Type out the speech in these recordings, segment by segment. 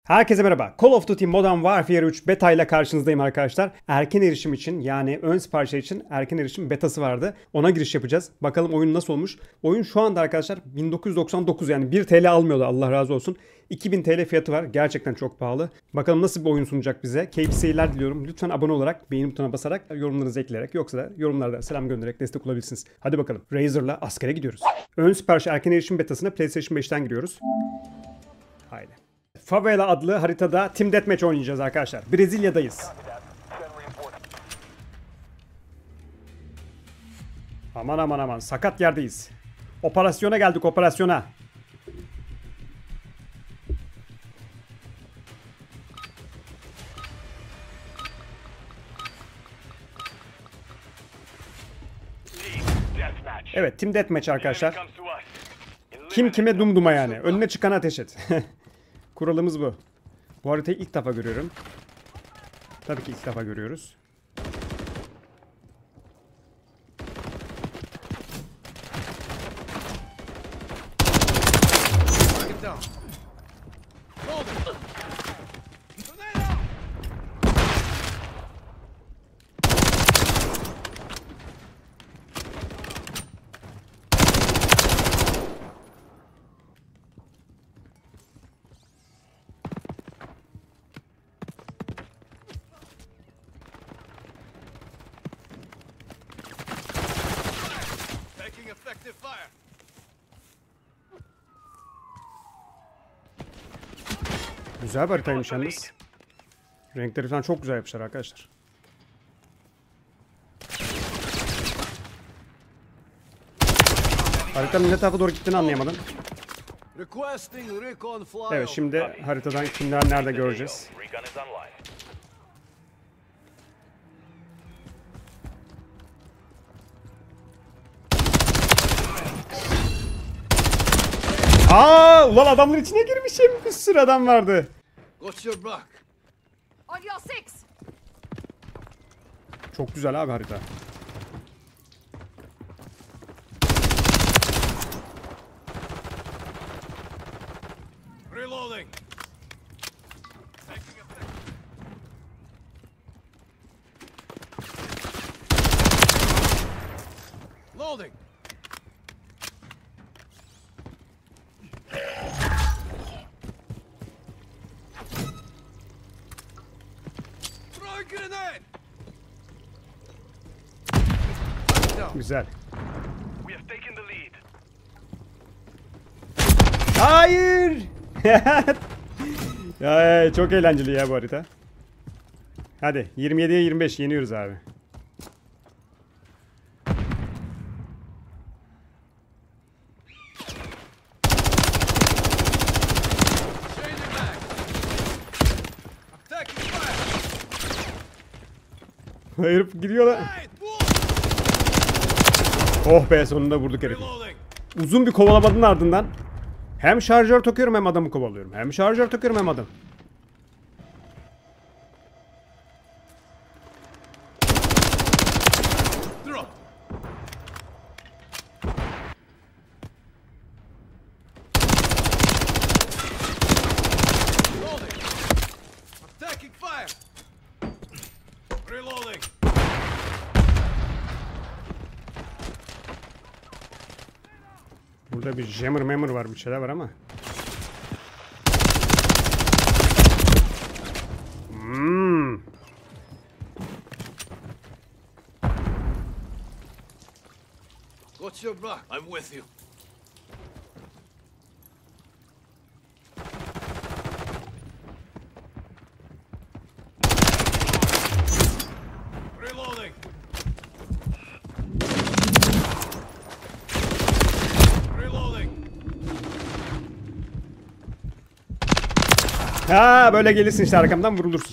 Herkese merhaba. Call of Duty Modern Warfare 3 beta ile karşınızdayım arkadaşlar. Erken erişim için yani ön siparişler için erken erişim betası vardı. Ona giriş yapacağız. Bakalım oyun nasıl olmuş. Oyun şu anda arkadaşlar 1999 yani 1 TL almıyordu, Allah razı olsun. 2000 TL fiyatı var. Gerçekten çok pahalı. Bakalım nasıl bir oyun sunacak bize. Keyifli seyirler diliyorum. Lütfen abone olarak, beğeni butonuna basarak, yorumlarınızı ekleyerek, yoksa da yorumlarda selam göndererek destek olabilirsiniz. Hadi bakalım. Razor'la askere gidiyoruz. Ön sipariş erken erişim betasına PlayStation 5'ten giriyoruz. Haydi. Favela adlı haritada Team Deathmatch oynayacağız arkadaşlar. Brezilya'dayız. Aman aman aman, sakat yerdeyiz. Operasyona geldik, operasyona. Evet, Team Deathmatch arkadaşlar. Kim kime dumduma yani. Önüne çıkan ateş et. Kuralımız bu. Bu haritayı ilk defa görüyorum. Tabii ki ilk defa görüyoruz. Güzel bir haritaymış yalnız. Renkleri falan çok güzel yapmışlar arkadaşlar. Haritanın ne tarafa doğru gittiğini anlayamadım. Evet, şimdi haritadan kimler nerede göreceğiz. Ulan adamların içine girmişim. Bir sürü adam vardı. Çok güzel abi harita. Reloading. Loading. Güzel. Hayır. Ya, çok eğlenceli ya bu harita. Hadi 27'ye 25 yeniyoruz abi. Hayır, gidiyorlar. Oh be, sonunda vurduk herifi. Uzun bir kovalamanın ardından hem şarjör takıyorum hem adamı kovalıyorum. Hem şarjör takıyorum hem adam. Burada bir jammer memur var, bir şeyler var ama. What's your back? I'm with you. Reloading. Ha, böyle gelirsin işte, arkamdan vurulursun.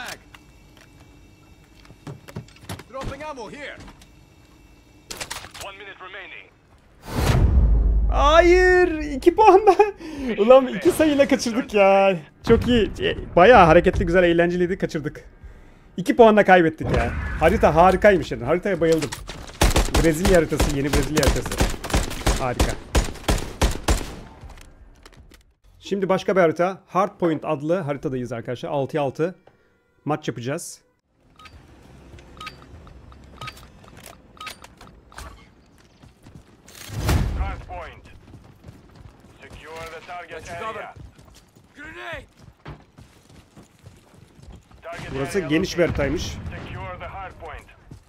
Hayır, 2 puan da. Ulan 2 sayıyla kaçırdık ya. Çok iyi. Bayağı hareketli, güzel, eğlenceliydi, kaçırdık. 2 puanla kaybettik ya. Harita harikaymış yani. Haritaya bayıldım. Brezilya haritası, yeni Brezilya haritası. Harika. Şimdi başka bir harita. Hardpoint adlı haritadayız arkadaşlar. 6'ya 6 maç yapacağız. Hardpoint. Secure the target Let's cover. area. Grenade! Target Burası area geniş bir located. haritaymış. Secure the hardpoint.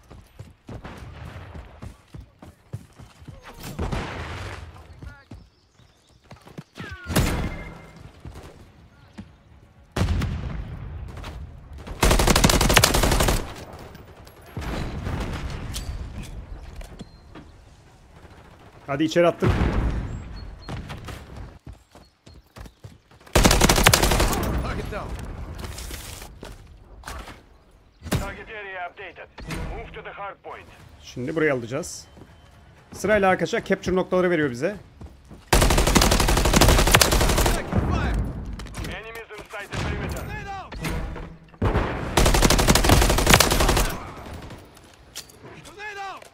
Hadi içeri attım. Target down. Target area updated. Move to the hardpoint. Şimdi burayı alacağız. Sırayla arkadaşlar capture noktaları veriyor bize. Taking fire! Enemies inside the perimeter. Grenade out! Grenade out!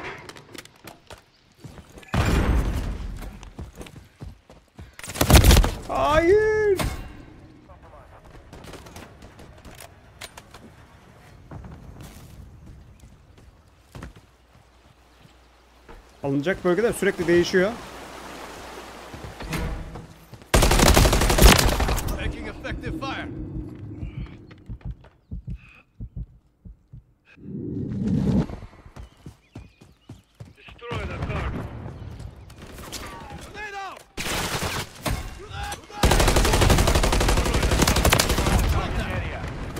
Hayır. Alınacak bölgeler sürekli değişiyor. Taking effective fire! Destroy the target. Grenade out! Target area.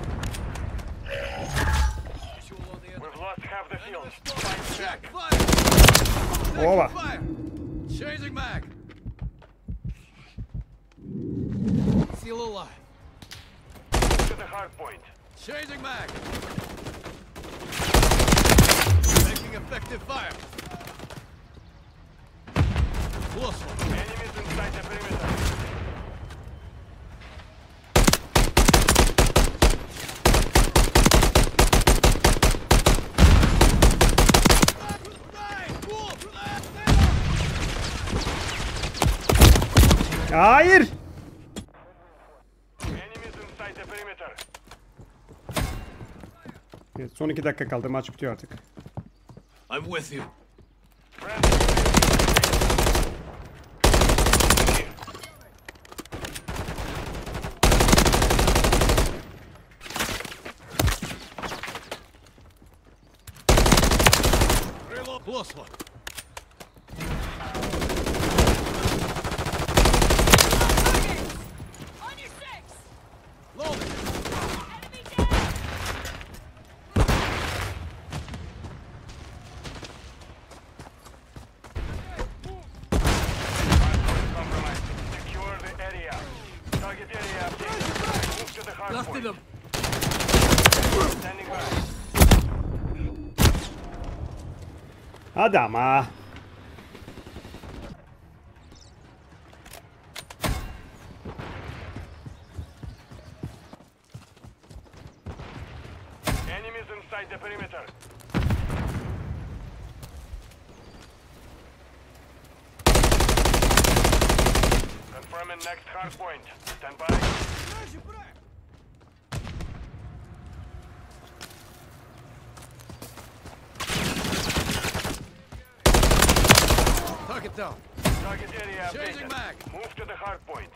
Visual on the enemy. We've lost half the field. Enemy Fight Check! back. Fire! Ova. Taking fire! Changing mag! Seal alive. Move to the hardpoint. Changing mag! Making effective fire! Close one. Enemies inside the perimeter. Hayır. Enemies inside the perimeter. Evet, son 2 dakika kaldı. Maç bitiyor artık. I'm with you. Friendly. Reload. Close one. On your six! Loading. Enemy down! Hardpoint compromised. Secure the area. Target area updated. Move to the Left hardpoint. them. Standing by. Hadi ama. Enemies inside the perimeter. Confirming next hardpoint. Stand by. Target down. Target area Changing updated. mag. Move to the hardpoint.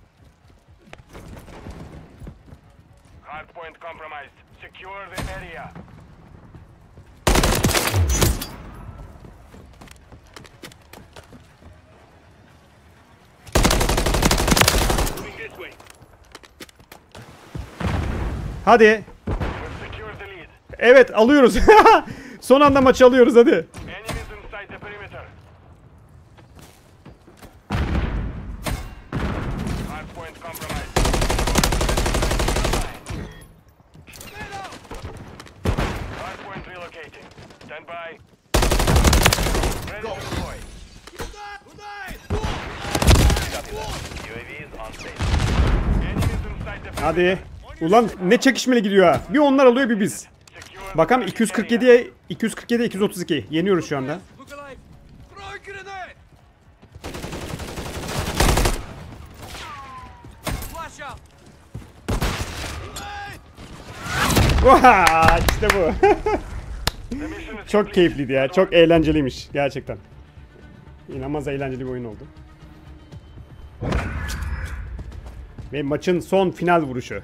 Hardpoint compromised. Secure the area. Moving this way. Hadi. We've secured the lead. Evet, alıyoruz. Son anda maçı alıyoruz hadi. Enemies inside the perimeter. Hardpoint compromised. Hardpoint relocating. Stand by. Ready to deploy. UAV is on station. Enemies inside the perimeter. Hadi. Ulan ne çekişmeli gidiyor ha. Bir onlar alıyor bir biz. Secure the Bakalım target area. 247'ye 232. Yeniyoruz şu anda. Look alive. Throw a grenade. Oha, işte bu. The mission is Çok keyifliydi ya. Çok eğlenceliymiş gerçekten. İnanılmaz eğlenceli bir oyun oldu. Ve maçın son final vuruşu.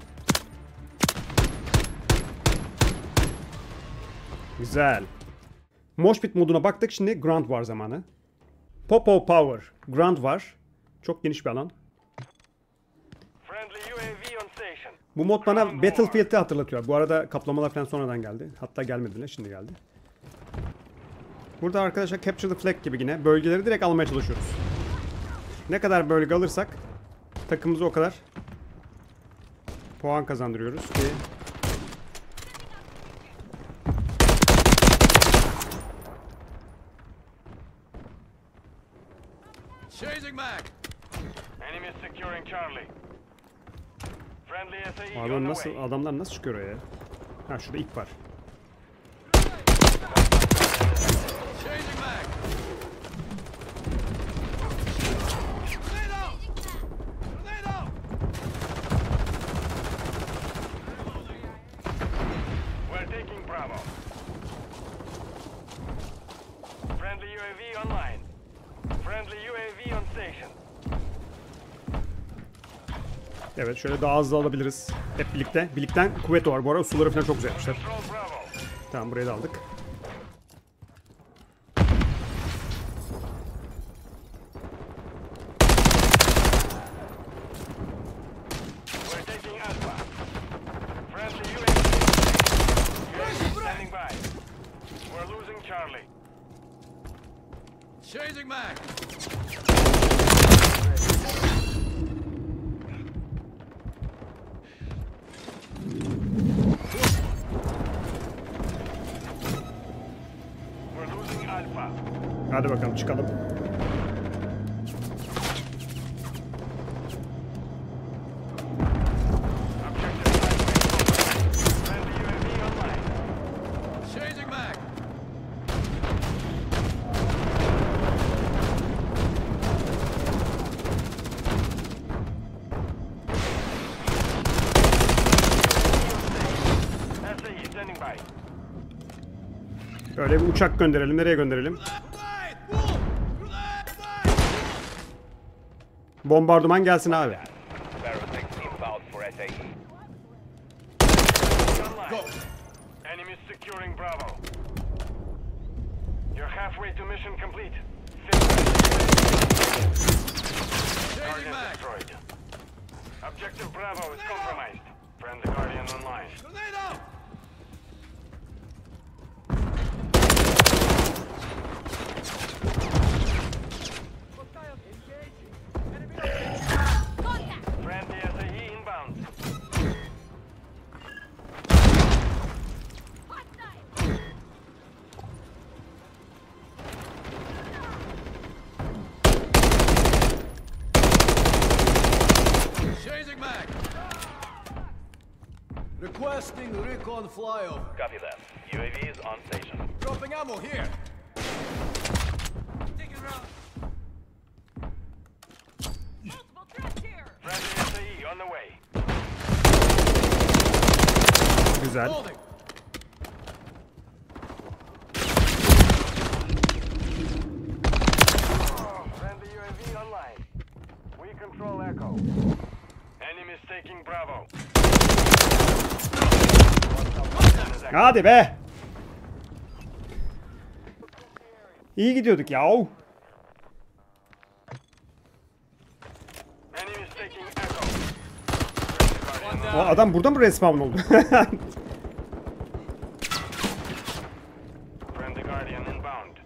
Güzel. Moshpit moduna baktık. Şimdi Ground War zamanı. Popo Power. Ground War. Çok geniş bir alan. friendly UAV on station. Bu mod bana Battlefield'i hatırlatıyor. Bu arada kaplamalar falan sonradan geldi. Hatta gelmedi bile, şimdi geldi. Burada arkadaşlar Capture the Flag gibi yine bölgeleri direkt almaya çalışıyoruz. Ne kadar bölge alırsak takımımıza o kadar puan kazandırıyoruz ki. Changing mag. Enemy is securing Charlie. Friendly SAE on Adam the nasıl, way. adamlar nasıl çıkıyor oraya? Ha, şurada ip var. Changing mag. Grenade out. Grenade out. We're taking Bravo. Friendly UAV online. Friendly UAV on station. Evet, şöyle daha hızlı alabiliriz. Hep birlikte. Birlikten kuvvet var. Bu arada suları falan çok güzel yapmışlar. Control Bravo. Tamam, burayı da aldık. We're taking Alpha. Friendly UAV. UAV standing by. We're losing Charlie. Changing mag. We're losing Alpha. Hadi bakalım çıkalım. Objective sideways. Friendly UAV online. Changing mag. SAE standing by. Böyle bir uçak gönderelim. Nereye gönderelim? Grenade. Wolf. Grenade. Bombardıman gelsin abi. Barrel 6 inbound for SAE. Online. Enemies securing Bravo. You're halfway to mission complete. Changing Guardian mag. destroyed. Objective Bravo is compromised. Friendly Guardian online. Grenade out. Contact! Friendly SAE inbound. Hostile! Changing mag. Requesting recon flyover. Copy that. UAV is on station. Dropping ammo here. Taking round. Multiple threats here! Friendly SAE on the way. Güzel. Holding. Friendly UAV online. We control Echo. Enemies taking Bravo. Hadi be. İyi gidiyorduk ya. Enemies taking Echo. Friendly Guardian O adam burada mı respawn oldu? Friendly Guardian inbound.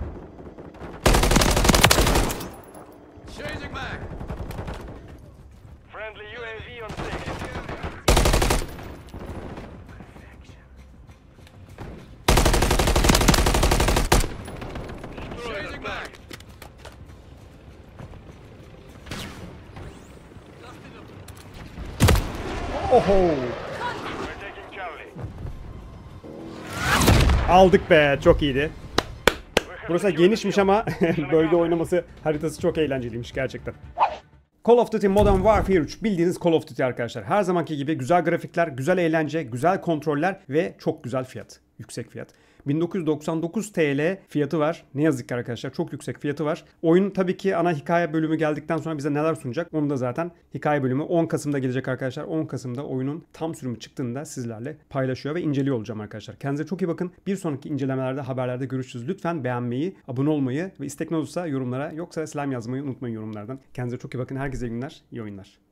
Changing mag. Friendly UAV on station. Destroy the Changing mag. target. Oho. We're taking Charlie. Aldık be. Çok iyiydi. We have Burası secured genişmiş the ama field. Mission bölge accomplished. oynaması haritası çok eğlenceliymiş gerçekten. Call of Duty Modern Warfare 3 bildiğiniz Call of Duty arkadaşlar. Her zamanki gibi güzel grafikler, güzel eğlence, güzel kontroller ve çok güzel fiyat. Yüksek fiyat. 1999 TL fiyatı var. Ne yazık ki arkadaşlar çok yüksek fiyatı var. Oyun tabii ki ana hikaye bölümü geldikten sonra bize neler sunacak? Onu da zaten hikaye bölümü 10 Kasım'da gelecek arkadaşlar. 10 Kasım'da oyunun tam sürümü çıktığında sizlerle paylaşıyor ve inceliyor olacağım arkadaşlar. Kendinize çok iyi bakın. Bir sonraki incelemelerde, haberlerde görüşürüz. Lütfen beğenmeyi, abone olmayı ve istek ne olursa yorumlara, yoksa selam yazmayı unutmayın yorumlardan. Kendinize çok iyi bakın. Herkese iyi günler, iyi oyunlar.